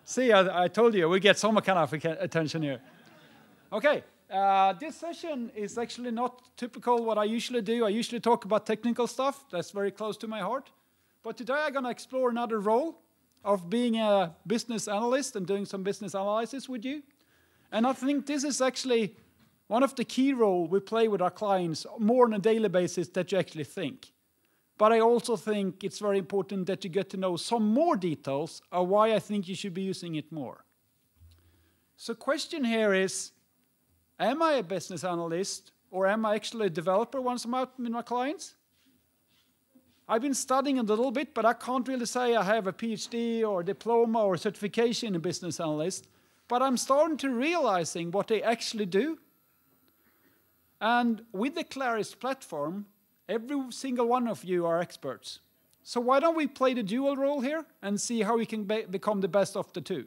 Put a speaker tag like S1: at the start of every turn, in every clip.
S1: See, I told you, we get some kind of attention here. Okay, this session is actually not typical what I usually do. I usually talk about technical stuff. That's very close to my heart. But today I'm going to explore another role of being a business analyst and doing some business analysis with you. And I think this is actually one of the key roles we play with our clients more on a daily basis that you actually think. But I also think it's very important that you get to know some more details of why I think you should be using it more. So the question here is, am I a business analyst or am I actually a developer once I'm out with my clients? I've been studying a little bit, but I can't really say I have a PhD or a diploma or certification in business analyst. But I'm starting to realizing what they actually do. And with the Claris platform, every single one of you are experts. So why don't we play the dual role here and see how we can become the best of the two?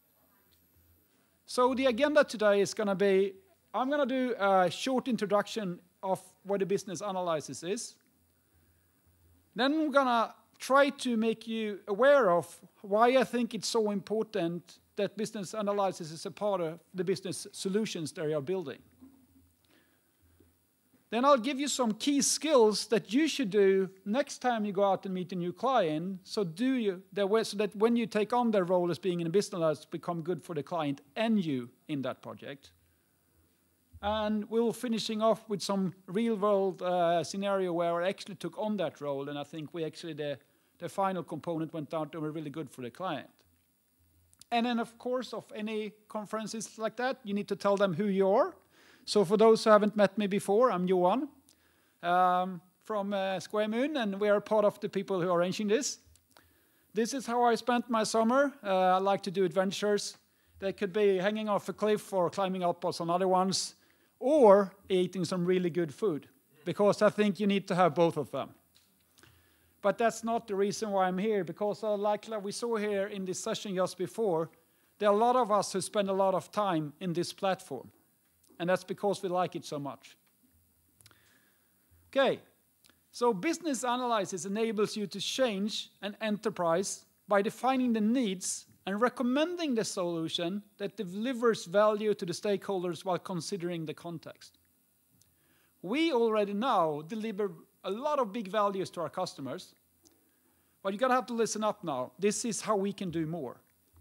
S1: So the agenda today is going to be, I'm going to do a short introduction of what a business analysis is. Then I'm going to try to make you aware of why I think it's so important that business analysis is a part of the business solutions that you're building. Then I'll give you some key skills that you should do next time you go out and meet a new client, so that when you take on their role as being in a business analyst, become good for the client and you in that project. And we'll finishing off with some real-world scenario where I actually took on that role, and I think we actually, the final component went out and were really good for the client. And then, of course, of any conferences like that, you need to tell them who you are. So for those who haven't met me before, I'm Johan from Square Moon, and we are part of the people who are arranging this. This is how I spent my summer. I like to do adventures. They could be hanging off a cliff or climbing up on some other ones, or eating some really good food, because I think you need to have both of them. But that's not the reason why I'm here, because like we saw here in this session just before, there are a lot of us who spend a lot of time in this platform. And that's because we like it so much. Okay, so business analysis enables you to change an enterprise by defining the needs and recommending the solution that delivers value to the stakeholders while considering the context. We already now deliver a lot of big values to our customers, but you're going to have to listen up now. This is how we can do more.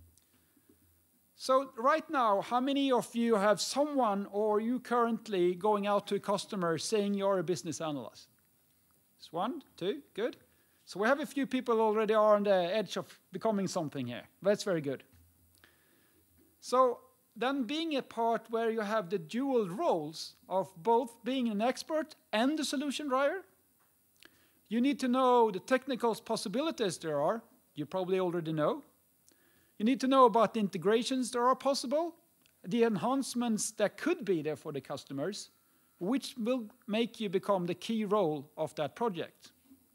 S1: So right now, how many of you have someone or you currently going out to a customer saying you're a business analyst? It's 1, 2, good. So we have a few people already are on the edge of becoming something here. That's very good. So then being a part where you have the dual roles of both being an expert and the solution driver, you need to know the technical possibilities there are. You probably already know. You need to know about the integrations that are possible, the enhancements that could be there for the customers, which will make you become the key role of that project.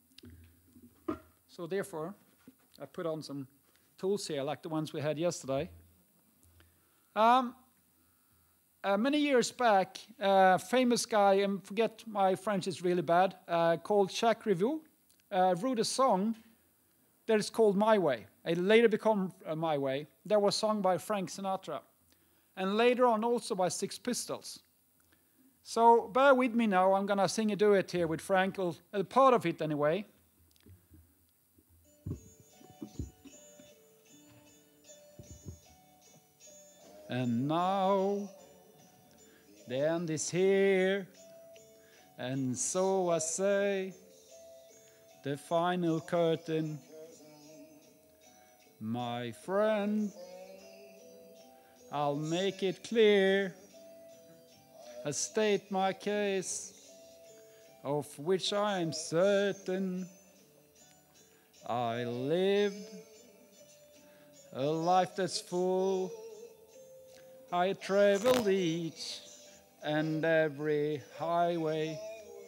S1: So therefore, I put on some tools here, like the ones we had yesterday. Many years back, a famous guy, and forget my French is really bad, called Jacques Rivaux, wrote a song that is called My Way. It later became My Way. That was sung by Frank Sinatra. And later on also by Six Pistols. So bear with me now. I'm going to sing a duet here with Frank, a part of it anyway. And now the end is here, and so I say, the final curtain. My friend, I'll make it clear. I state my case, of which I am certain. I lived a life that's full. I traveled each and every highway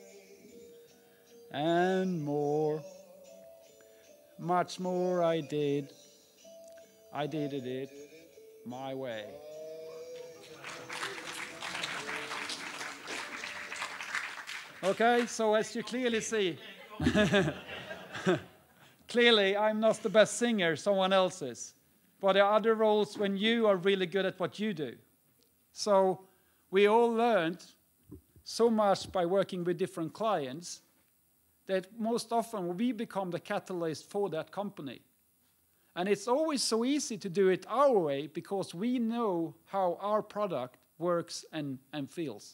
S1: and more, much more I did. I did it my way. Okay, so as you clearly see, clearly I'm not the best singer, someone else is. but there are other roles when you are really good at what you do. So we all learned so much by working with different clients that most often we become the catalyst for that company. And it's always so easy to do it our way because we know how our product works and feels.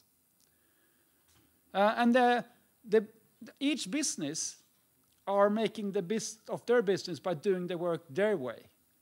S1: Each business are making the best of their business by doing the work their way.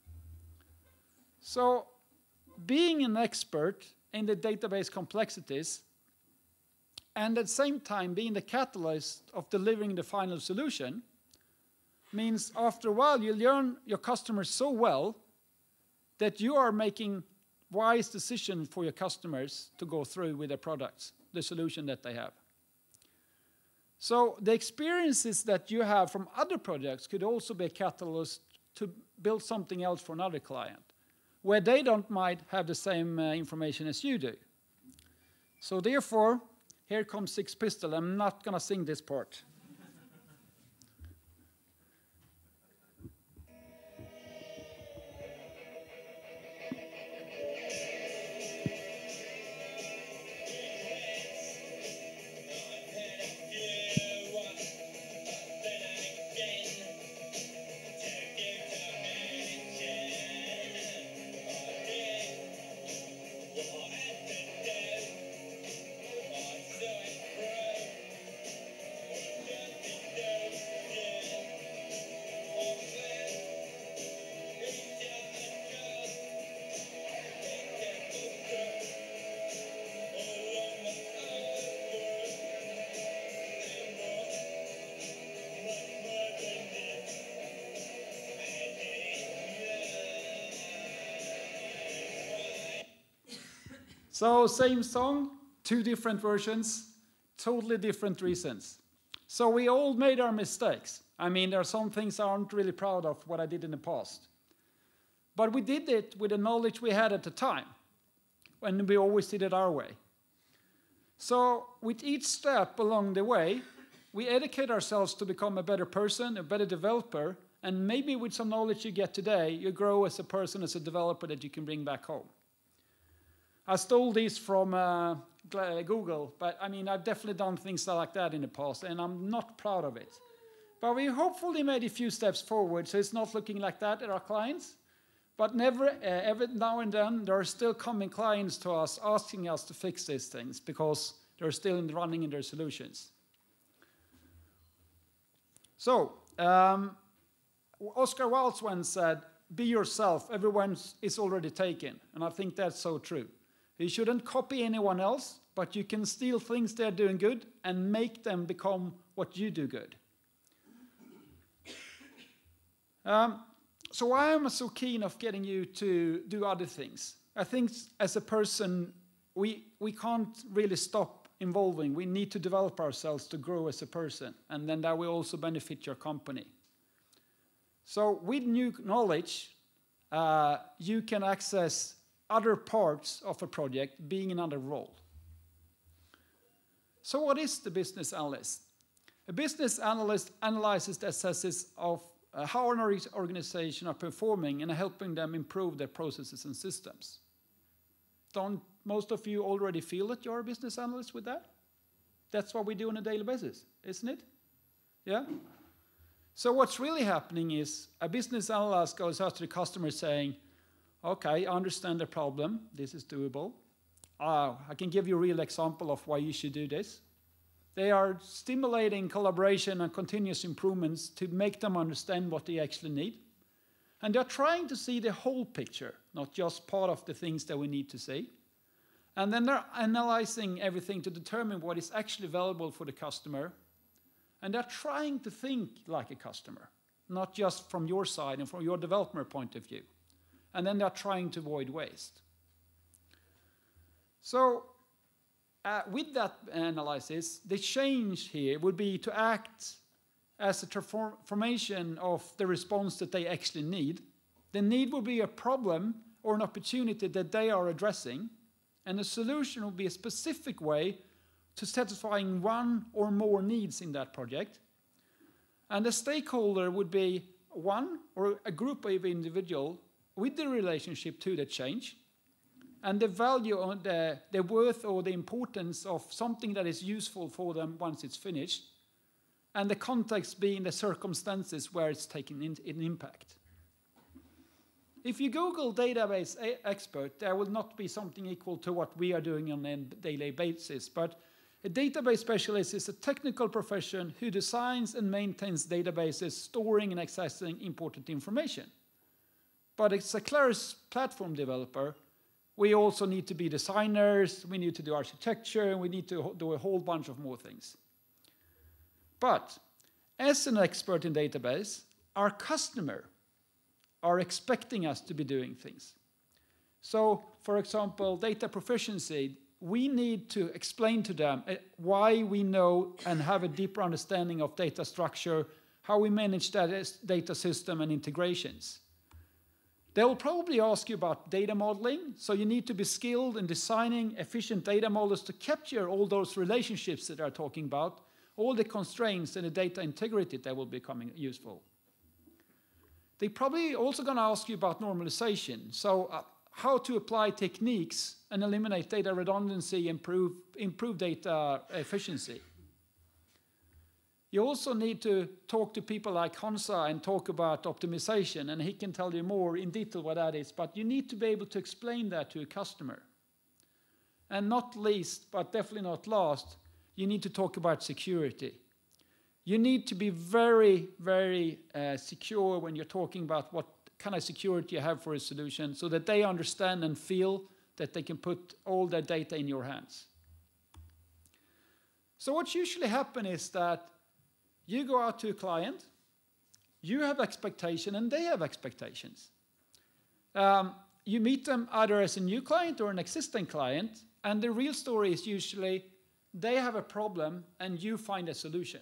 S1: So being an expert in the database complexities and at the same time being the catalyst of delivering the final solution means after a while you learn your customers so well that you are making wise decisions for your customers to go through with their products, the solution that they have. So the experiences that you have from other projects could also be a catalyst to build something else for another client, where they might have the same information as you do. So therefore, here comes Six Pistols. I'm not going to sing this part. So same song, two different versions, totally different reasons. So we all made our mistakes. I mean, there are some things I aren't really proud of what I did in the past. But we did it with the knowledge we had at the time, and we always did it our way. So with each step along the way, we educate ourselves to become a better person, a better developer, and maybe with some knowledge you get today, you grow as a person, as a developer that you can bring back home. I stole these from Google, but I mean, I've definitely done things like that in the past, and I'm not proud of it. But we hopefully made a few steps forward, so it's not looking like that at our clients. But every now and then, there are still coming clients to us asking us to fix these things because they're still running in their solutions. So, Oscar Wilde once said, "Be yourself, everyone is already taken." And I think that's so true. You shouldn't copy anyone else, but you can steal things they're doing good and make them become what you do good. So why am I so keen of getting you to do other things? I think as a person, we can't really stop evolving. We need to develop ourselves to grow as a person, and then that will also benefit your company. So with new knowledge, you can access other parts of a project being in another role. So what is the business analyst? A business analyst analyzes the assesses of how an organization are performing and helping them improve their processes and systems. Don't most of you already feel that you're a business analyst with that? That's what we do on a daily basis, isn't it? Yeah? So what's really happening is a business analyst goes out to the customer saying, okay, I understand the problem. This is doable. I can give you a real example of why you should do this. They are stimulating collaboration and continuous improvements to make them understand what they actually need. And they're trying to see the whole picture, not just part of the things that we need to see. And then they're analyzing everything to determine what is actually valuable for the customer. And they're trying to think like a customer, not just from your side and from your developer point of view. And then they're trying to avoid waste. So with that analysis, the change here would be to act as a transformation of the response that they actually need. The need will be a problem or an opportunity that they are addressing, and the solution will be a specific way to satisfying one or more needs in that project. And the stakeholder would be one or a group of individuals with the relationship to the change, and the value on the worth or the importance of something that is useful for them once it's finished, and the context being the circumstances where it's taking an impact. If you Google database expert, there will not be something equal to what we are doing on a daily basis, but a database specialist is a technical profession who designs and maintains databases storing and accessing important information. But as a Claris platform developer, we also need to be designers, we need to do architecture, and we need to do a whole bunch of more things. But as an expert in database, our customer are expecting us to be doing things. So, for example, data proficiency, we need to explain to them why we know and have a deeper understanding of data structure, how we manage that data system and integrations. They will probably ask you about data modeling, so you need to be skilled in designing efficient data models to capture all those relationships that they're talking about, all the constraints and the data integrity that will become useful. They're probably also going to ask you about normalization, so how to apply techniques and eliminate data redundancy, improve data efficiency. You also need to talk to people like Hansa and talk about optimization, and he can tell you more in detail what that is, but you need to be able to explain that to a customer. And not least, but definitely not last, you need to talk about security. You need to be very, very secure when you're talking about what kind of security you have for a solution so that they understand and feel that they can put all their data in your hands. So what usually happens is that you go out to a client, you have expectation and they have expectations. You meet them either as a new client or an existing client, and the real story is usually they have a problem and you find a solution.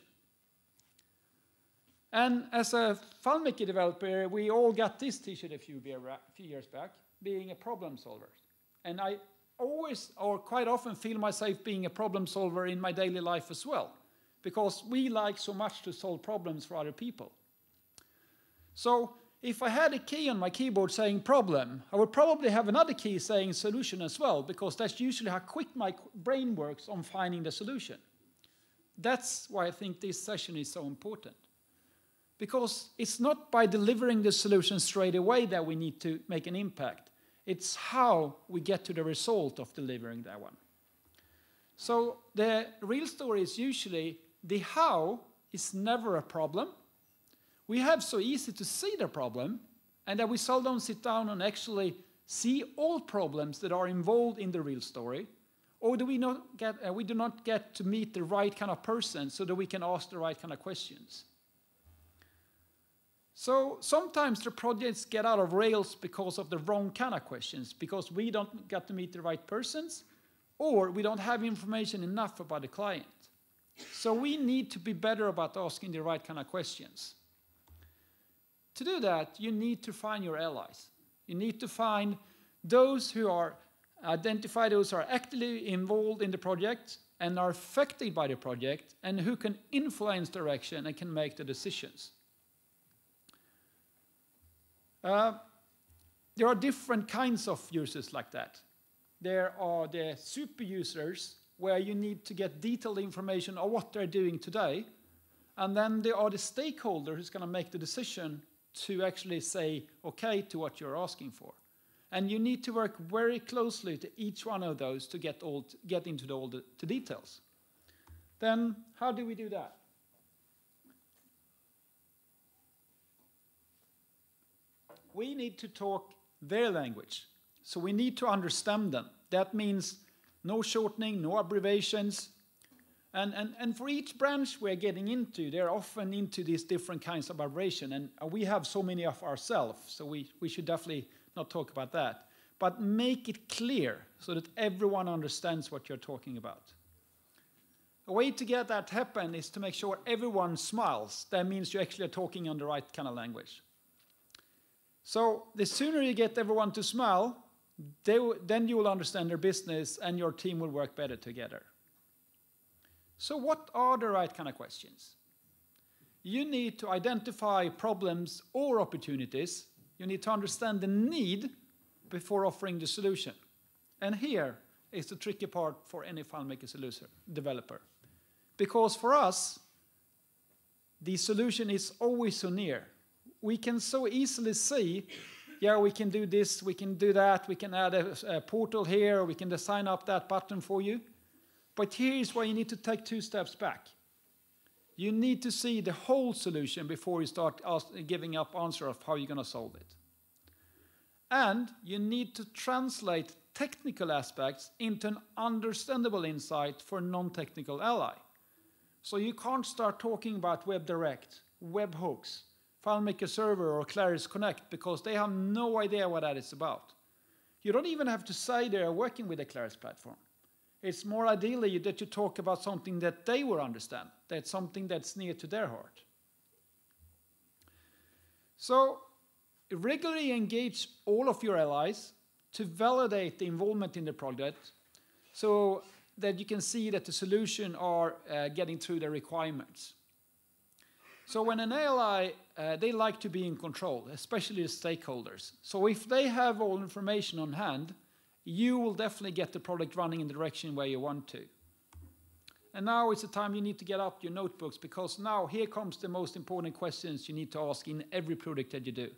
S1: And as a FileMaker developer, we all got this t-shirt a few years back, being a problem solver. And I always, or quite often, feel myself being a problem solver in my daily life as well, because we like so much to solve problems for other people. So if I had a key on my keyboard saying problem, I would probably have another key saying solution as well, because that's usually how quick my brain works on finding the solution. That's why I think this session is so important. Because it's not by delivering the solution straight away that we need to make an impact. It's how we get to the result of delivering that one. So the real story is usually the how is never a problem. We have so easy to see the problem, and that we seldom sit down and actually see all problems that are involved in the real story, or do we do not get to meet the right kind of person so that we can ask the right kind of questions. So sometimes the projects get out of rails because of the wrong kind of questions, because we don't get to meet the right persons, or we don't have information enough about the client. So we need to be better about asking the right kind of questions. To do that, you need to find your allies. You need to find those who are identified, those who are actively involved in the project and are affected by the project, and who can influence direction and can make the decisions. There are different kinds of users like that. There are the super users, where you need to get detailed information on what they're doing today. And then there are the stakeholder who's going to make the decision to actually say okay to what you're asking for. And you need to work very closely to each one of those to get into all the details. Then how do we do that? We need to talk their language. So we need to understand them. That means no shortening, no abbreviations. And for each branch we're getting into, they're often into these different kinds of abbreviation. And we have so many of ourselves, so we should definitely not talk about that. But make it clear so that everyone understands what you're talking about. A way to get that to happen is to make sure everyone smiles. That means you actually are talking on the right kind of language. So the sooner you get everyone to smile, then you will understand their business and your team will work better together. So what are the right kind of questions? You need to identify problems or opportunities. You need to understand the need before offering the solution. And here is the tricky part for any FileMaker solution developer. Because for us, the solution is always so near. We can so easily see, yeah, we can do this, we can do that, we can add a portal here, we can design up that button for you. But here is where you need to take 2 steps back. You need to see the whole solution before you start giving up answer of how you're going to solve it. And you need to translate technical aspects into an understandable insight for a non-technical ally. So you can't start talking about WebDirect, webhooks, FileMaker Server, or Claris Connect because they have no idea what that is about. You don't even have to say they are working with a Claris platform. It's more ideally that you talk about something that they will understand, that's something that's near to their heart. So regularly engage all of your allies to validate the involvement in the project so that you can see that the solution are getting through the requirements. So when an ally, they like to be in control, especially the stakeholders. So if they have all information on hand, you will definitely get the product running in the direction where you want to. And now is the time you need to get up your notebooks because now here comes the most important questions you need to ask in every product that you do.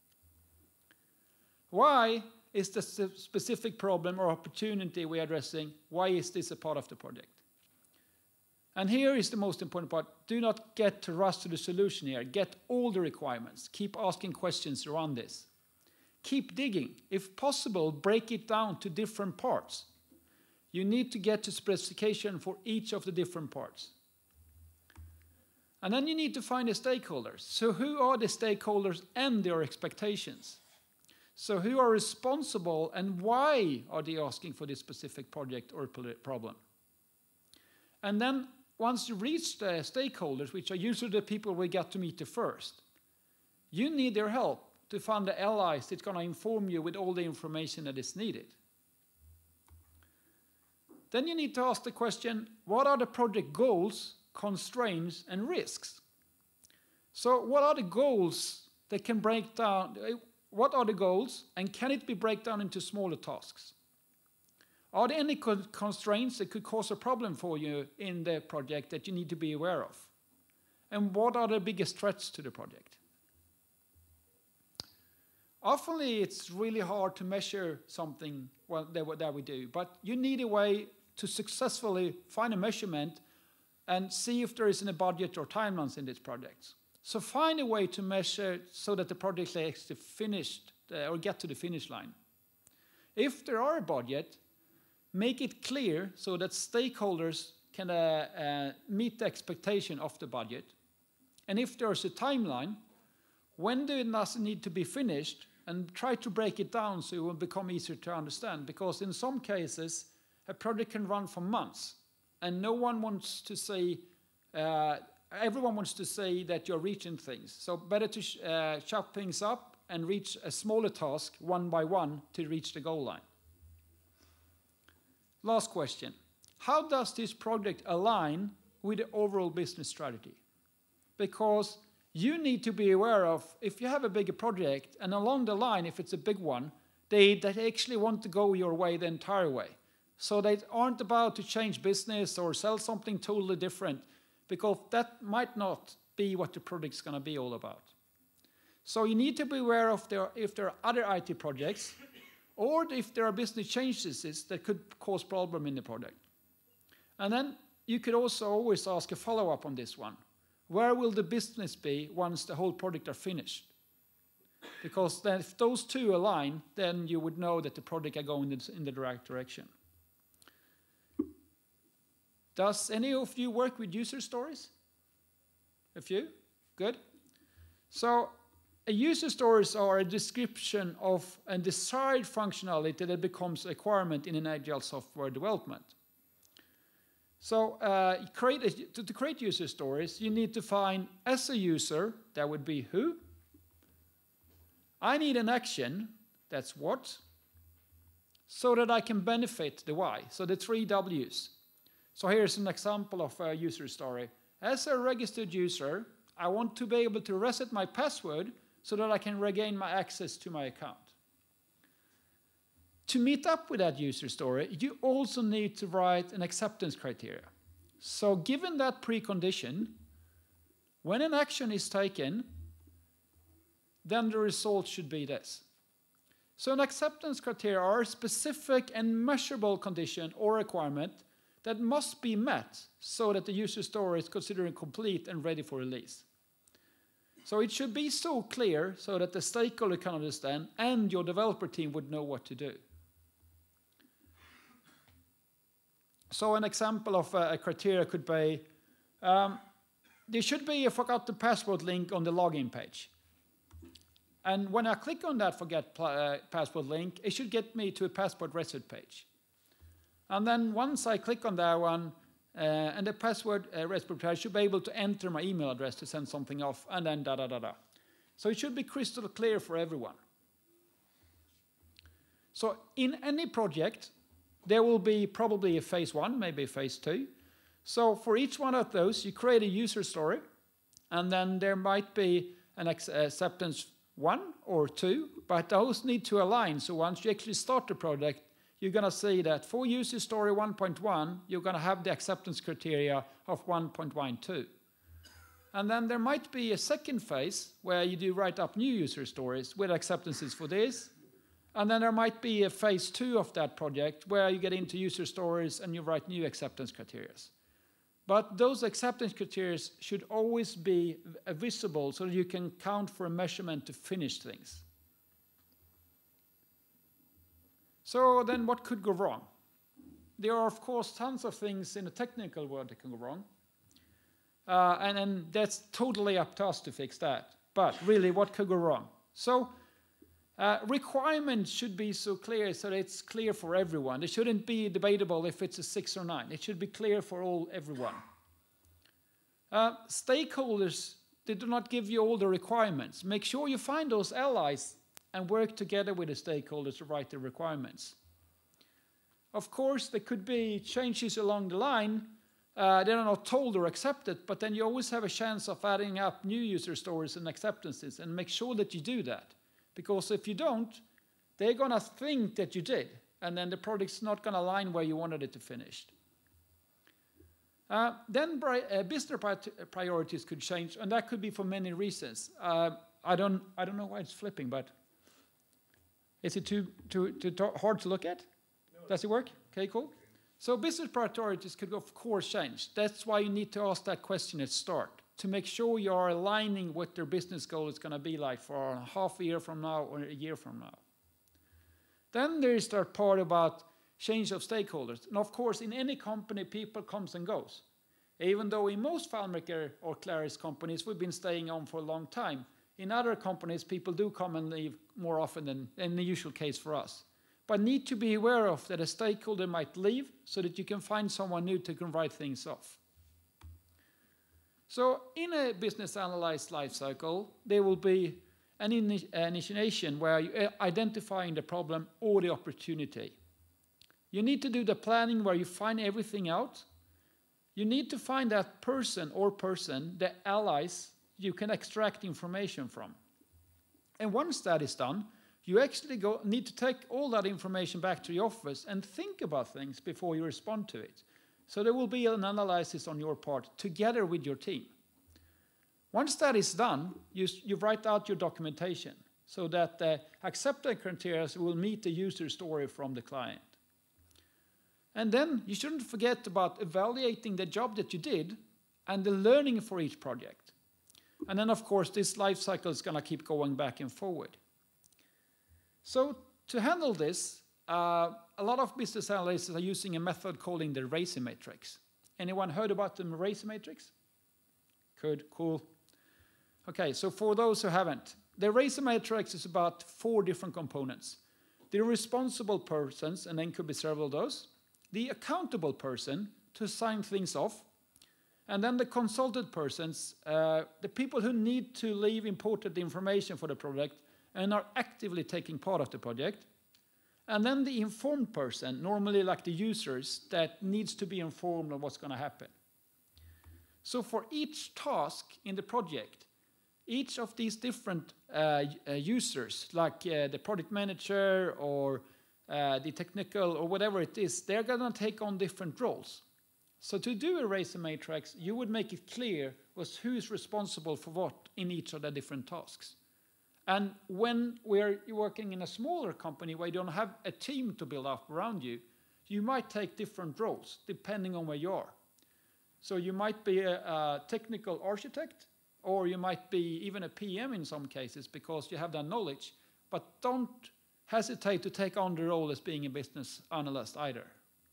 S1: Why is the specific problem or opportunity we're addressing, why is this a part of the project? And here is the most important part. Do not get to rush to the solution here. Get all the requirements. Keep asking questions around this. Keep digging. If possible, break it down to different parts. You need to get to specification for each of the different parts. And then you need to find the stakeholders. So who are the stakeholders and their expectations? So who are responsible and why are they asking for this specific project or problem? And then once you reach the stakeholders, which are usually the people we get to meet the first, you need their help to find the allies that's going to inform you with all the information that is needed. Then you need to ask the question, what are the project goals, constraints, and risks? So what are the goals that can break down? What are the goals, and can it be broken down into smaller tasks? Are there any constraints that could cause a problem for you in the project that you need to be aware of? And what are the biggest threats to the project? Often it's really hard to measure something that we do, but you need a way to successfully find a measurement and see if there is any budget or timelines in these projects. So find a way to measure so that the project is actually finished or get to the finish line. If there are a budget, make it clear so that stakeholders can meet the expectation of the budget. And if there's a timeline, when do it need to be finished, and try to break it down so it will become easier to understand. Because in some cases, a project can run for months, and no one wants to say, everyone wants to say that you're reaching things. So better to chop things up and reach a smaller task one by one to reach the goal line. Last question. How does this project align with the overall business strategy? Because you need to be aware of, if you have a bigger project, and along the line, if it's a big one, they actually want to go your way the entire way. So they aren't about to change business or sell something totally different, because that might not be what the project's going to be all about. So you need to be aware of if there are other IT projects, or if there are business changes that could cause problem in the project. And then you could also always ask a follow-up on this one. Where will the business be once the whole project are finished? Because then if those two align, then you would know that the project are going in the right direction. Does any of you work with user stories? A few? Good. So a user stories are a description of a desired functionality that becomes a requirement in an agile software development. So to create user stories, you need to find, as a user, that would be who. I need an action, that's what, so that I can benefit the why, so the 3 W's. So here's an example of a user story. As a registered user, I want to be able to reset my password so that I can regain my access to my account. To meet up with that user story, you also need to write an acceptance criteria. So given that precondition, when an action is taken, then the result should be this. So an acceptance criteria are a specific and measurable condition or requirement that must be met so that the user story is considered complete and ready for release. So it should be so clear so that the stakeholder can understand and your developer team would know what to do. So an example of a criteria could be, there should be a forgot the password link on the login page. And when I click on that forget password link, it should get me to a password reset page. And then once I click on that one, and the password reset page, I should be able to enter my email address to send something off, and then da-da-da-da. So it should be crystal clear for everyone. So in any project, there will be probably a phase 1, maybe a phase 2. So for each one of those, you create a user story, and then there might be an acceptance 1 or 2, but those need to align. So once you actually start the project, you're going to see that for user story 1.1, you're going to have the acceptance criteria of 1.12. And then there might be a second phase where you do write up new user stories with acceptances for this. And then there might be a phase 2 of that project where you get into user stories and you write new acceptance criteria. But those acceptance criteria should always be visible so that you can count for a measurement to finish things. So then what could go wrong? There are, of course, tons of things in the technical world that can go wrong. And that's totally up to us to fix that. But really, what could go wrong? So requirements should be so clear so that it's clear for everyone. It shouldn't be debatable if it's a 6 or 9. It should be clear for everyone. Stakeholders, they do not give you all the requirements. Make sure you find those allies and work together with the stakeholders to write the requirements. Of course, there could be changes along the line. They're not told or accepted, but then you always have a chance of adding up new user stories and acceptances, and make sure that you do that. Because if you don't, they're going to think that you did, and then the project's not going to align where you wanted it to finish. Then business priorities could change, and that could be for many reasons. I don't know why it's flipping, but is it too hard to look at? No. Does it work? Okay, cool. So business priorities could, of course, change. That's why you need to ask that question at start, to make sure you are aligning what their business goal is going to be like for half a year from now or a year from now. Then there is that part about change of stakeholders. And of course, in any company, people comes and goes. Even though in most FileMaker or Claris companies, we've been staying on for a long time. In other companies, people do come and leave more often than in the usual case for us. But need to be aware of that a stakeholder might leave so that you can find someone new to can write things off. So in a business analyst lifecycle, there will be an initiation where you're identifying the problem or the opportunity. You need to do the planning where you find everything out. You need to find that person or person, the allies you can extract information from. And once that is done, you actually need to take all that information back to the office and think about things before you respond to it. So there will be an analysis on your part together with your team. Once that is done, you write out your documentation so that the acceptance criteria will meet the user story from the client. And then you shouldn't forget about evaluating the job that you did and the learning for each project. And then, of course, this life cycle is going to keep going back and forward. So to handle this, a lot of business analysts are using a method called the RACI matrix. Anyone heard about the RACI matrix? Good, cool. Okay, so for those who haven't, the RACI matrix is about 4 different components. The responsible persons, and then could be several of those. The accountable person to sign things off. And then the consulted persons, the people who need to leave important information for the project and are actively taking part of the project. And then the informed person, normally like the users, that needs to be informed of what's going to happen. So for each task in the project, each of these different users, like the product manager or the technical or whatever it is, they're going to take on different roles. So to do a race matrix, you would make it clear who is responsible for what in each of the different tasks. And when we're working in a smaller company where you don't have a team to build up around you, you might take different roles depending on where you are. So you might be a technical architect, or you might be even a PM in some cases because you have that knowledge, but don't hesitate to take on the role as being a business analyst either.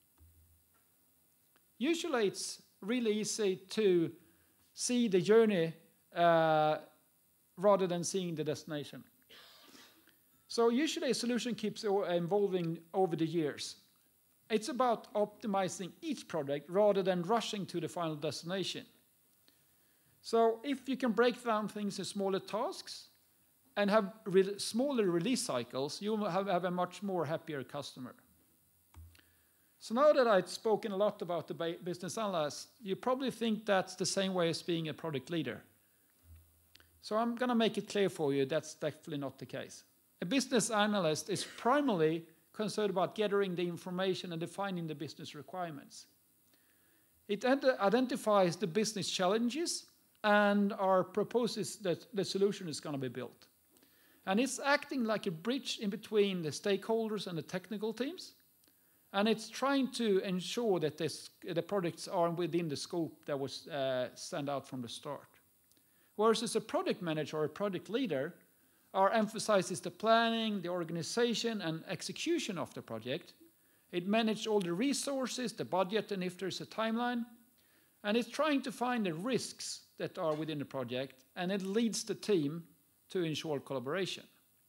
S1: Usually it's really easy to see the journey rather than seeing the destination. So usually a solution keeps evolving over the years. It's about optimizing each project rather than rushing to the final destination. So if you can break down things in smaller tasks and have smaller release cycles, you will have a much more happier customer. So now that I've spoken a lot about the business analyst, you probably think that's the same way as being a product leader. So I'm going to make it clear for you that's definitely not the case. A business analyst is primarily concerned about gathering the information and defining the business requirements. It identifies the business challenges and proposes that the solution is going to be built. And it's acting like a bridge in between the stakeholders and the technical teams. And it's trying to ensure that the products are within the scope that was sent out from the start. Whereas a product manager or a product leader emphasizes the planning, the organization, and execution of the project. It manages all the resources, the budget, and if there's a timeline. And it's trying to find the risks that are within the project, and it leads the team to ensure collaboration.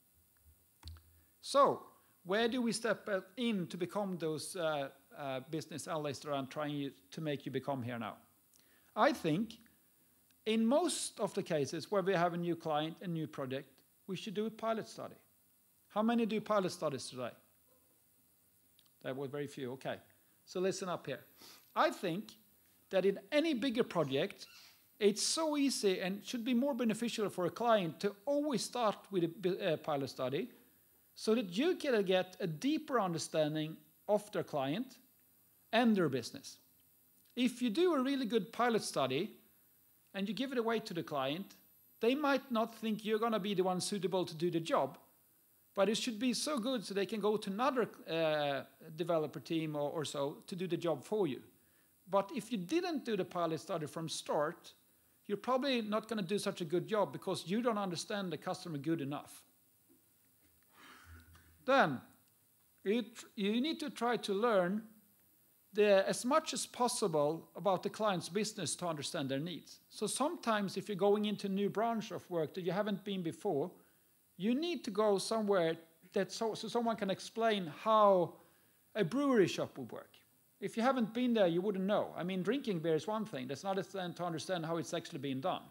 S1: So, where do we step in to become those business analysts that I'm trying to make you become here now? I think in most of the cases where we have a new client, a new project, we should do a pilot study. How many do pilot studies today? That was very few, okay. So listen up here. I think that in any bigger project, it's so easy and should be more beneficial for a client to always start with a pilot study so that you can get a deeper understanding of their client and their business. If you do a really good pilot study and you give it away to the client, they might not think you're going to be the one suitable to do the job, but it should be so good so they can go to another developer team or so to do the job for you. But if you didn't do the pilot study from start, you're probably not going to do such a good job because you don't understand the customer good enough. Then, you need to try to learn as much as possible about the client's business to understand their needs. So sometimes if you're going into a new branch of work that you haven't been before, you need to go somewhere so someone can explain how a brewery shop would work. If you haven't been there, you wouldn't know. I mean, drinking beer is one thing. That's not to understand how it's actually being done.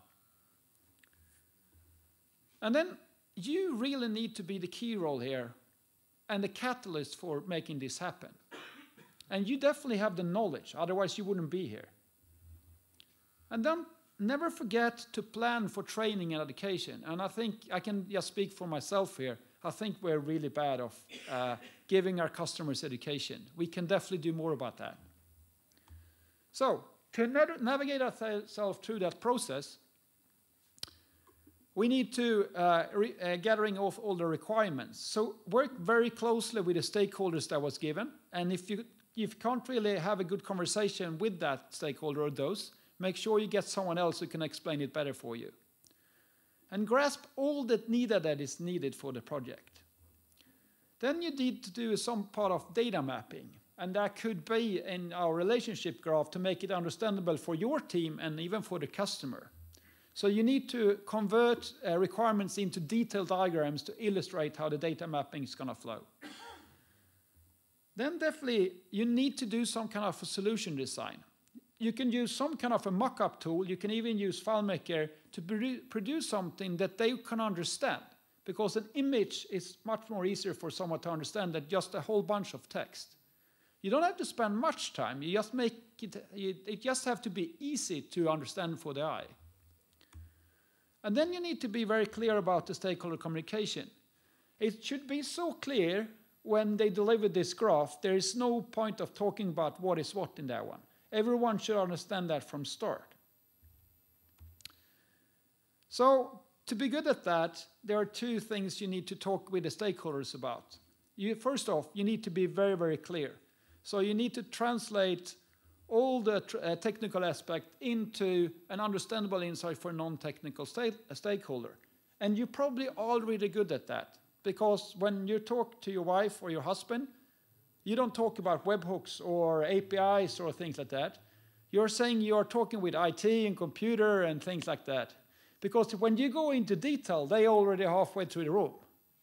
S1: And then you really need to be the key role here and the catalyst for making this happen. And you definitely have the knowledge, otherwise you wouldn't be here. And then never forget to plan for training and education. And I think I can just speak for myself here. I think we're really bad of giving our customers education. We can definitely do more about that. So to navigate ourselves through that process, we need to gathering of all the requirements. So work very closely with the stakeholders that was given. And if you can't really have a good conversation with that stakeholder or those, make sure you get someone else who can explain it better for you. And grasp all that is needed for the project. Then you need to do some part of data mapping. And that could be in our relationship graph to make it understandable for your team and even for the customer. So you need to convert requirements into detailed diagrams to illustrate how the data mapping is going to flow. Then definitely you need to do some kind of a solution design. You can use some kind of a mock-up tool. You can even use FileMaker to produce something that they can understand, because an image is much more easier for someone to understand than just a whole bunch of text. You don't have to spend much time. You just it just have to be easy to understand for the eye. And then you need to be very clear about the stakeholder communication. It should be so clear when they deliver this graph, there is no point of talking about what is what in that one. Everyone should understand that from start. So to be good at that, there are two things you need to talk with the stakeholders about. First off, you need to be very, very clear. So you need to translate all the technical aspect into an understandable insight for a non-technical stakeholder. And you're probably already good at that, because when you talk to your wife or your husband, you don't talk about webhooks or APIs or things like that. You're saying you're talking with IT and computer and things like that. Because when you go into detail, they're already halfway through the room.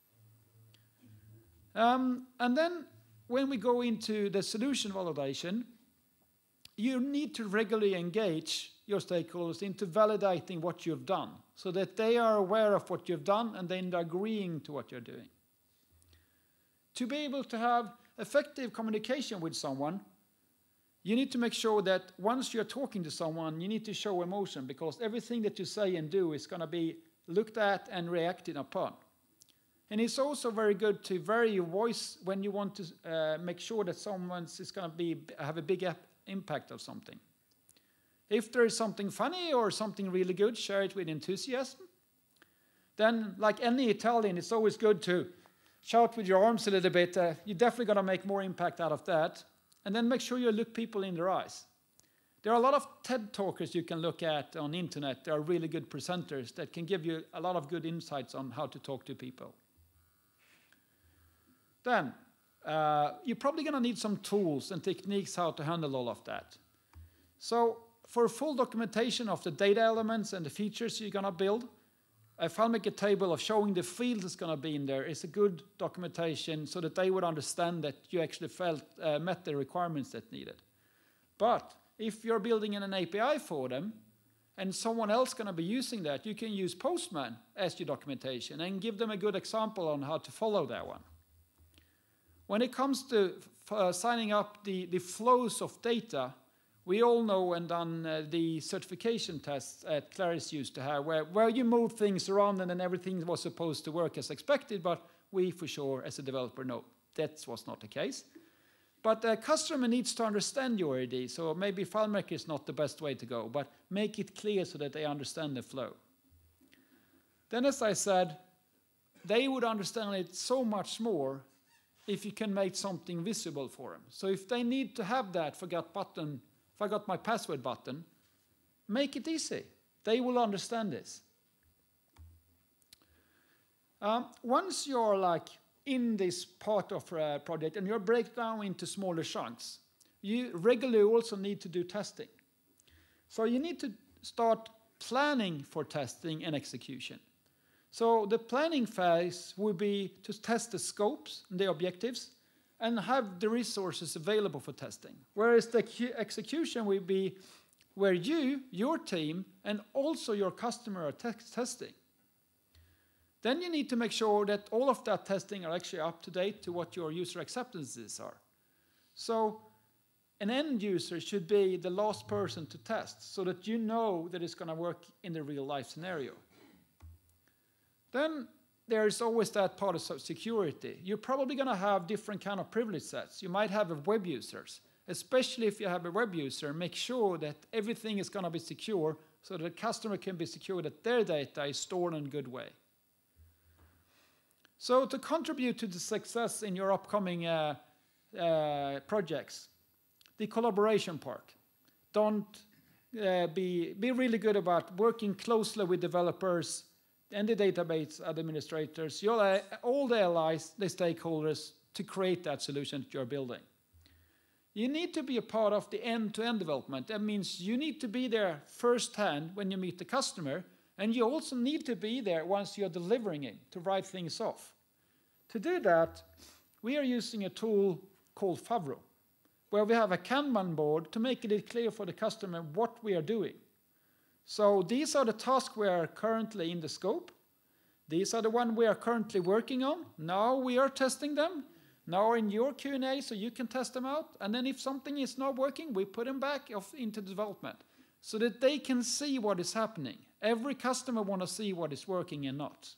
S1: And then when we go into the solution validation, you need to regularly engage your stakeholders into validating what you've done so that they are aware of what you've done and then they're agreeing to what you're doing. To be able to have effective communication with someone, you need to make sure that once you're talking to someone, you need to show emotion, because everything that you say and do is going to be looked at and reacted upon. And it's also very good to vary your voice when you want to make sure that someone's is going to have a big impact of something. If there is something funny or something really good, share it with enthusiasm. Then, like any Italian, it's always good to shout with your arms a little bit. You're definitely going to make more impact out of that. And then make sure you look people in their eyes. There are a lot of TED talkers you can look at on the internet. There are really good presenters that can give you a lot of good insights on how to talk to people. Then, you're probably going to need some tools and techniques how to handle all of that. So, for a full documentation of the data elements and the features you're going to build, a FileMaker table of showing the fields that's going to be in there is a good documentation so that they would understand that you actually met the requirements that needed. But if you're building an API for them and someone else is going to be using that, you can use Postman as your documentation and give them a good example on how to follow that one. When it comes to signing up the flows of data, we all know and done the certification tests at Claris used to have, where you move things around and then everything was supposed to work as expected, but we for sure, as a developer, know that was not the case. But the customer needs to understand your ID, so maybe FileMaker is not the best way to go, but make it clear so that they understand the flow. Then, as I said, they would understand it so much more if you can make something visible for them. So if they need to have that forgot my password button, make it easy. They will understand this. Once you're in this part of a project and you're break down into smaller chunks, you regularly also need to do testing. So you need to start planning for testing and execution. So the planning phase would be to test the scopes and the objectives and have the resources available for testing. Whereas the execution will be where you, your team, and also your customer are testing. Then you need to make sure that all of that testing are actually up to date to what your user acceptances are. So an end user should be the last person to test so that you know that it's going to work in the real life scenario. Then there's always that part of security. You're probably going to have different kind of privilege sets. You might have web users. Especially if you have a web user, make sure that everything is going to be secure so that the customer can be secure that their data is stored in a good way. So to contribute to the success in your upcoming projects, the collaboration part. Don't be really good about working closely with developers and the database administrators, all the allies, the stakeholders, to create that solution that you're building. You need to be a part of the end-to-end development. That means you need to be there firsthand when you meet the customer, and you also need to be there once you're delivering it to write things off. To do that, we are using a tool called Favro, where we have a Kanban board to make it clear for the customer what we are doing. So these are the tasks we are currently in the scope. These are the ones we are currently working on. Now we are testing them. Now in your Q&A, so you can test them out. And then if something is not working, we put them back into development so that they can see what is happening. Every customer wants to see what is working and not.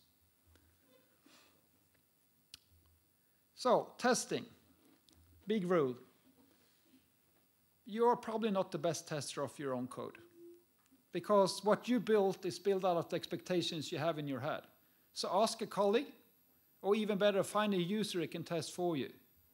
S1: So, testing. Big rule. You're probably not the best tester of your own code, because what you built is built out of the expectations you have in your head. So ask a colleague, or even better, find a user who can test for you.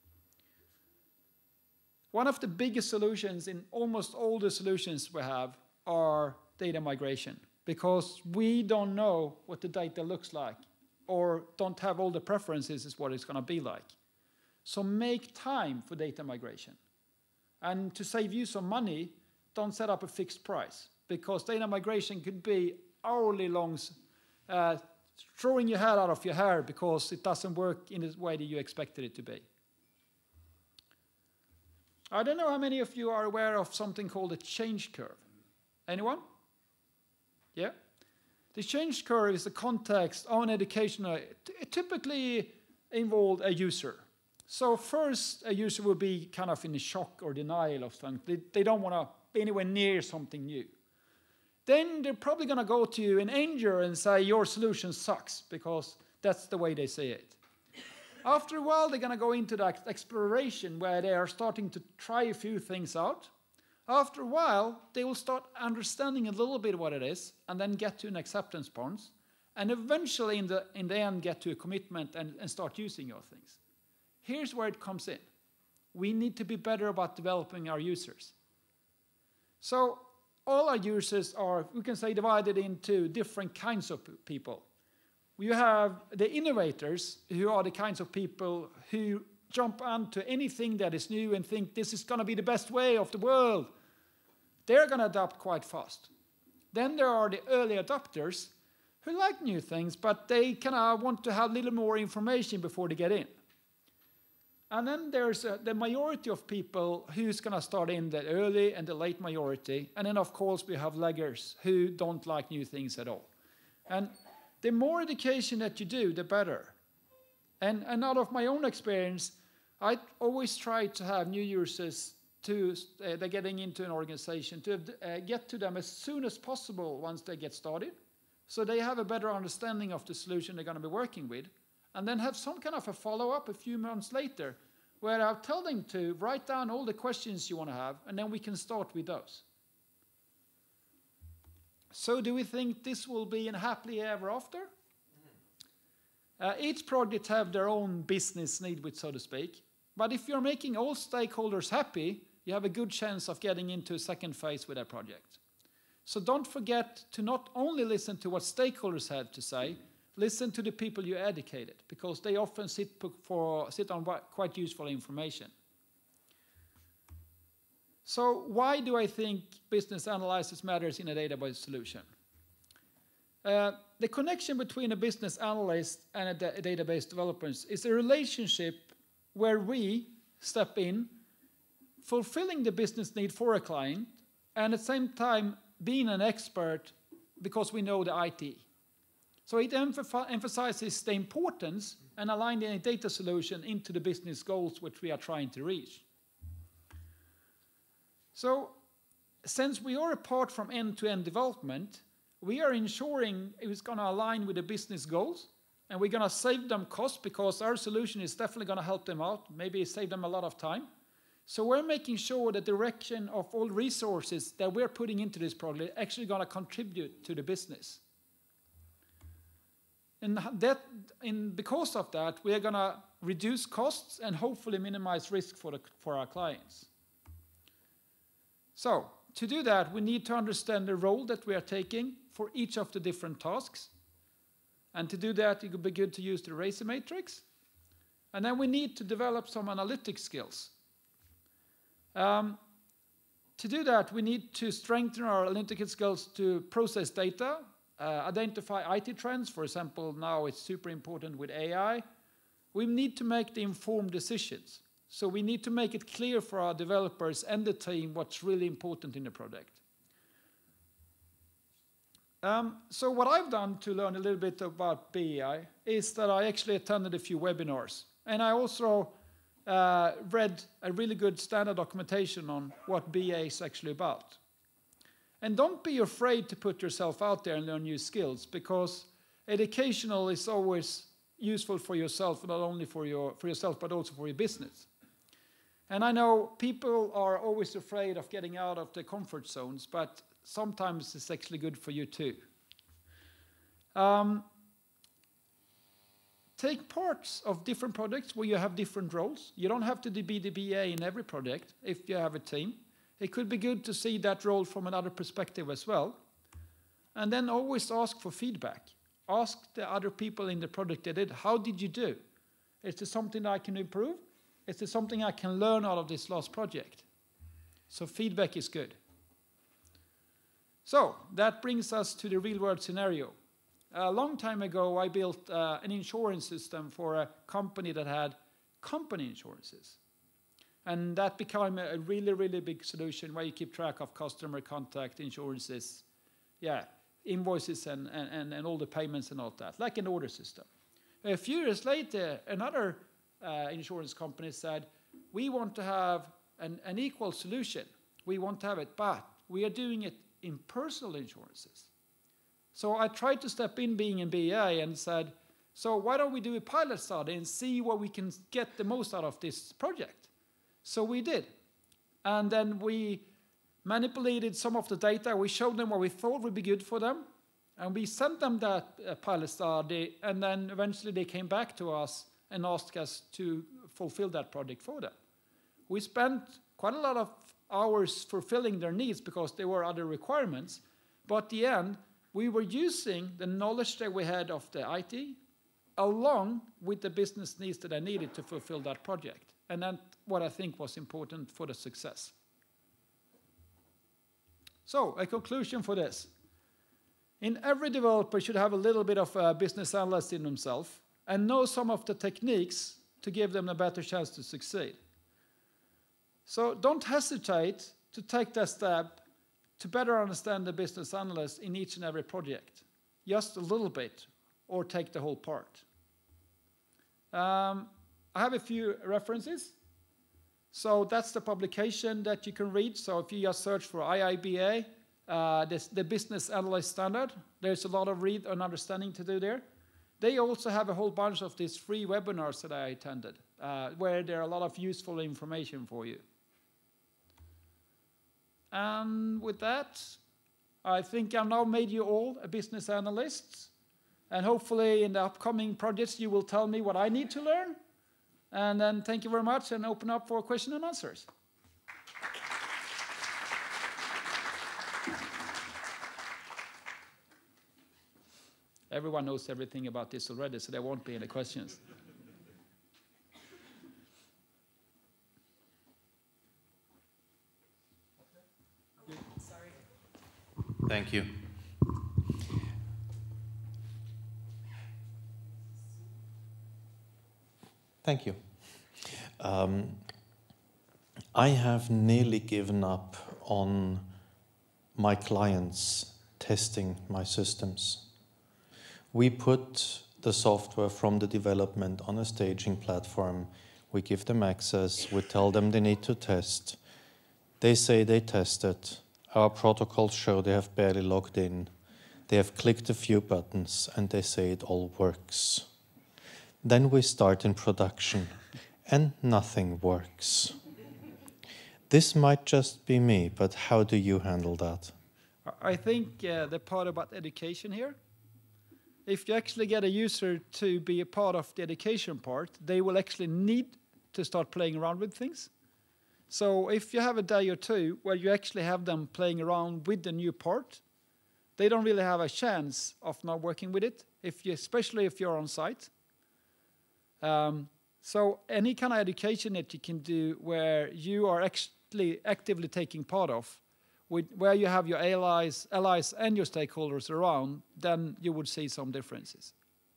S1: One of the biggest solutions in almost all the solutions we have are data migration, because we don't know what the data looks like, or don't have all the preferences is what it's going to be like. So make time for data migration. And to save you some money, don't set up a fixed price, because data migration could be hourly long, throwing your head out of your hair because it doesn't work in the way that you expected it to be. I don't know how many of you are aware of something called a change curve. Anyone? Yeah? The change curve is the context of an education. It typically involves a user. So first, a user will be kind of in a shock or denial of something. They don't want to be anywhere near something new. Then they're probably going to go to an anger and say, your solution sucks, because that's the way they see it. After a while, they're going to go into that exploration where they are starting to try a few things out. After a while, they will start understanding a little bit what it is, and then get to an acceptance point, and eventually in the end get to a commitment and start using your things. Here's where it comes in. We need to be better about developing our users. So all our users are, we can say, divided into different kinds of people. We have the innovators, who are the kinds of people who jump onto anything that is new and think this is going to be the best way of the world. They're going to adapt quite fast. Then there are the early adopters who like new things, but they kind of want to have a little more information before they get in. And then there's the majority of people who's going to start in the early and the late majority. And then, of course, we have laggers who don't like new things at all. And the more education that you do, the better. And out of my own experience, I always try to have new users they're getting into an organization to get to them as soon as possible once they get started, so they have a better understanding of the solution they're going to be working with, and then have some kind of a follow-up a few months later where I'll tell them to write down all the questions you want to have, and then we can start with those. So do we think this will be a happily ever after? Each project have their own business need, so to speak. But if you're making all stakeholders happy, you have a good chance of getting into a second phase with that project. So don't forget to not only listen to what stakeholders have to say, listen to the people you educated, because they often sit on quite useful information. So why do I think business analysis matters in a database solution? The connection between a business analyst and a database developer is a relationship where we step in, fulfilling the business need for a client, and at the same time being an expert because we know the IT. So it emphasizes the importance and aligning a data solution into the business goals which we are trying to reach. So since we are apart from end-to-end development, we are ensuring it's going to align with the business goals, and we're going to save them costs because our solution is definitely going to help them out, maybe save them a lot of time. So we're making sure the direction of all resources that we're putting into this project are actually going to contribute to the business. And because of that, we are going to reduce costs and hopefully minimize risk for our clients. So to do that, we need to understand the role that we are taking for each of the different tasks. And to do that, it would be good to use the Razor Matrix. And then we need to develop some analytic skills. To do that, we need to strengthen our analytical skills to process data, identify IT trends. For example, now it's super important with AI. We need to make the informed decisions. So we need to make it clear for our developers and the team what's really important in the project. So what I've done to learn a little bit about BI is that I actually attended a few webinars. And I also read a really good standard documentation on what BA is actually about. And don't be afraid to put yourself out there and learn new skills, because educational is always useful for yourself, not only for yourself, but also for your business. And I know people are always afraid of getting out of their comfort zones, but sometimes it's actually good for you too. Take parts of different projects where you have different roles. You don't have to be the BA in every project if you have a team. It could be good to see that role from another perspective as well. And then always ask for feedback. Ask the other people in the project they did, how did you do? Is there something I can improve? Is there something I can learn out of this last project? So feedback is good. So that brings us to the real world scenario. A long time ago, I built an insurance system for a company that had company insurances. And that became a really, really big solution where you keep track of customer contact, insurances, invoices and all the payments and all that, like an order system. A few years later, another insurance company said, we want to have an equal solution. We want to have it, but we are doing it in personal insurances. So I tried to step in being a BA and said, so why don't we do a pilot study and see what we can get the most out of this project? So we did. And then we manipulated some of the data. We showed them what we thought would be good for them. And we sent them that pilot study. And then eventually they came back to us and asked us to fulfill that project for them. We spent quite a lot of hours fulfilling their needs because there were other requirements. But at the end, we were using the knowledge that we had of the IT along with the business needs that I needed to fulfill that project. And that's what I think was important for the success. So, a conclusion for this. In every developer should have a little bit of a business analyst in themselves and know some of the techniques to give them a better chance to succeed. So don't hesitate to take that step to better understand the business analyst in each and every project, just a little bit, or take the whole part. I have a few references. So that's the publication that you can read. So if you just search for IIBA, the Business Analyst Standard, there's a lot of read and understanding to do there. They also have a whole bunch of these free webinars that I attended, where there are a lot of useful information for you. And with that, I think I've now made you all a business analyst. And hopefully in the upcoming projects, you will tell me what I need to learn. And then thank you very much and open up for questions and answers. Everyone knows everything about this already, so there won't be any questions.
S2: Thank you. Thank you. I have nearly given up on my clients testing my systems. We put the software from the development on a staging platform. We give them access. We tell them they need to test. They say they tested. Our protocols show they have barely logged in. They have clicked a few buttons and they say it all works. Then we start in production and nothing works. This might just be me, but how do you handle that?
S1: I think the part about education here, if you actually get a user to be a part of the education part, they will actually need to start playing around with things. So if you have a day or two where you actually have them playing around with the new part, they don't really have a chance of not working with it, especially if you're on site. So any kind of education that you can do where you are actually actively taking part of, where you have your allies and your stakeholders around, then you would see some differences.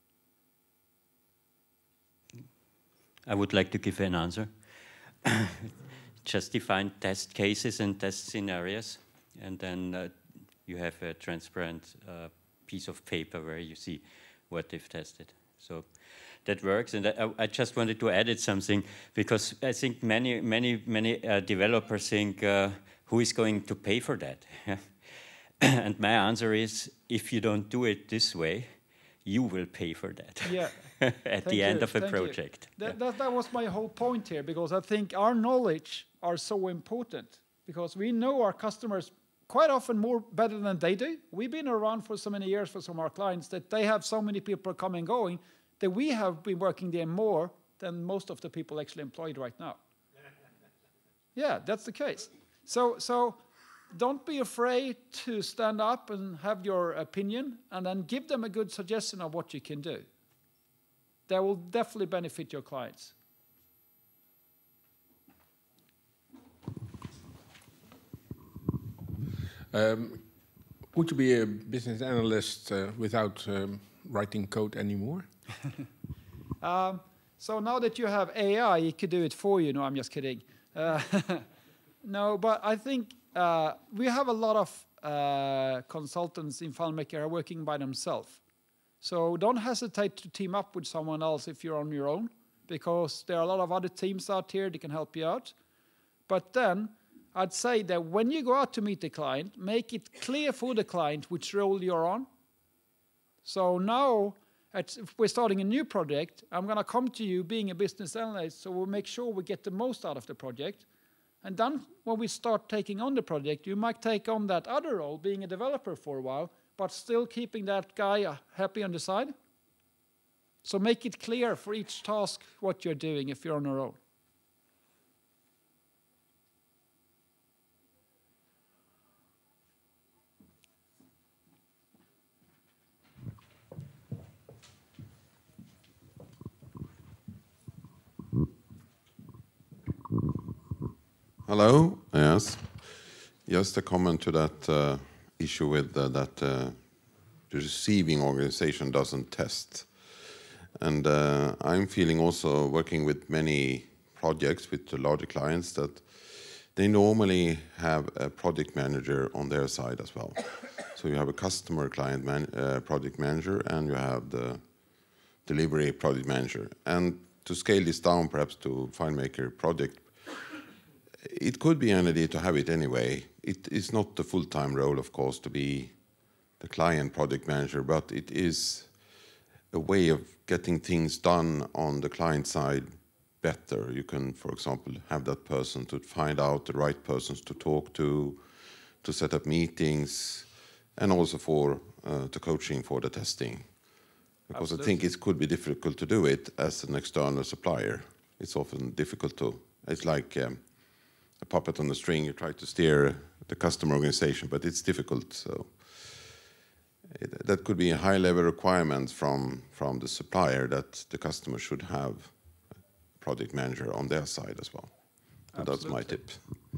S3: I would like to give an answer. Just define test cases and test scenarios, and then you have a transparent piece of paper where you see what they've tested. So that works, and I just wanted to add something, because I think many developers think, who is going to pay for that? And my answer is, if you don't do it this way, you will pay for that
S1: Yeah.
S3: at the end of a
S1: Thank you.
S3: project.
S1: That was my whole point here, because I think our knowledge are so important, because we know our customers quite often more better than they do. We've been around for so many years for some of our clients that they have so many people coming and going that we have been working there more than most of the people actually employed right now. Yeah, that's the case. So don't be afraid to stand up and have your opinion, and then give them a good suggestion of what you can do. That will definitely benefit your clients.
S4: Would you be a business analyst without writing code anymore?
S1: So now that you have AI, it could do it for you. No, I'm just kidding. No, but I think we have a lot of consultants in FileMaker who are working by themselves. So don't hesitate to team up with someone else if you're on your own, because there are a lot of other teams out here that can help you out. But then I'd say that when you go out to meet the client, make it clear for the client which role you're on. So now, if we're starting a new project, I'm going to come to you being a business analyst, so we'll make sure we get the most out of the project. And then when we start taking on the project, you might take on that other role, being a developer for a while, but still keeping that guy happy on the side. So make it clear for each task what you're doing if you're on your own.
S5: Hello. Yes. Just a comment to that issue with that the receiving organization doesn't test. And I'm feeling also working with many projects with the larger clients that they normally have a project manager on their side as well. So you have a customer client project manager, and you have the delivery project manager. And to scale this down perhaps to FileMaker project, it could be an idea to have it anyway. It is not the full-time role, of course, to be the client project manager, but it is a way of getting things done on the client side better. You can, for example, have that person to find out the right persons to talk to set up meetings, and also for the coaching for the testing. Because absolutely. I think it could be difficult to do it as an external supplier. It's often difficult to. It's like a puppet on the string. You try to steer the customer organization, but it's difficult. So that could be a high-level requirement from the supplier that the customer should have a project manager on their side as well. So that's my tip.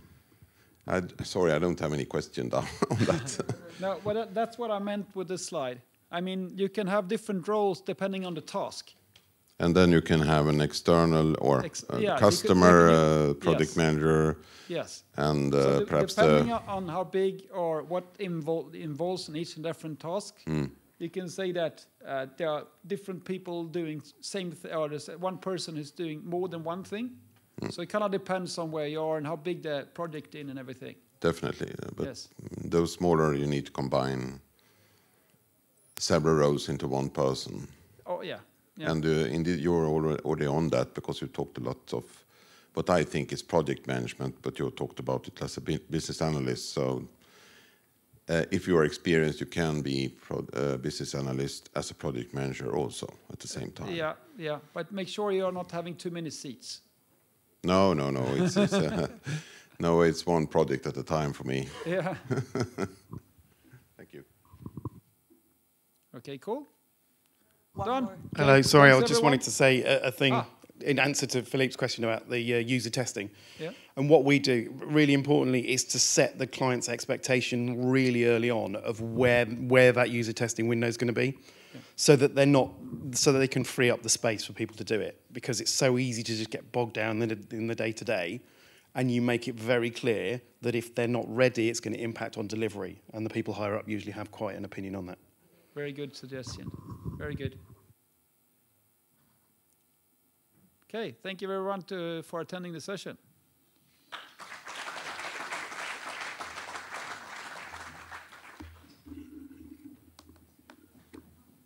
S5: Sorry, I don't have any question down on that.
S1: No, well, that's what I meant with this slide. I mean, you can have different roles depending on the task.
S5: And then you can have an external or customer project manager.
S1: Yes.
S5: And
S1: so
S5: perhaps
S1: depending on how big or what involves in each and different task, you can say that there are different people doing same thing, or there's one person who's doing more than one thing. So it kind of depends on where you are and how big the project is and everything.
S5: Definitely, but those smaller, you need to combine several roles into one person.
S1: Oh yeah.
S5: And indeed, you're already on that, because you talked a lot of what I think is project management, but you talked about it as a business analyst. So if you are experienced, you can be a business analyst as a project manager also at the same time.
S1: Yeah, but make sure you're not having too many seats.
S5: No. It's no, it's one project at a time for me.
S1: Yeah.
S5: Thank you.
S1: Okay, cool.
S6: Done. Hello, sorry, I just wanted to say a thing in answer to Philippe's question about the user testing. Yeah. And what we do, really importantly, is to set the client's expectation really early on of where that user testing window is going to be, so that they can free up the space for people to do it, because it's so easy to just get bogged down in the day-to-day, and you make it very clear that if they're not ready, it's going to impact on delivery, and the people higher up usually have quite an opinion on that.
S1: Very good suggestion. Very good. Okay, thank you everyone for attending the session.